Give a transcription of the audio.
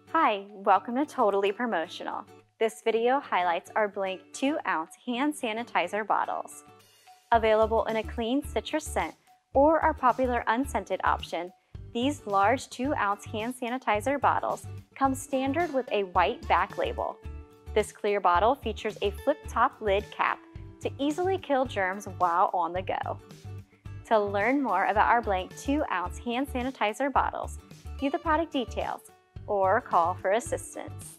Hi, welcome to Totally Promotional. This video highlights our blank 2-ounce hand sanitizer bottles. Available in a clean citrus scent or our popular unscented option, these large 2-ounce hand sanitizer bottles come standard with a white back label. This clear bottle features a flip-top lid cap to easily kill germs while on the go. To learn more about our blank 2-ounce hand sanitizer bottles, view the product details or call for assistance.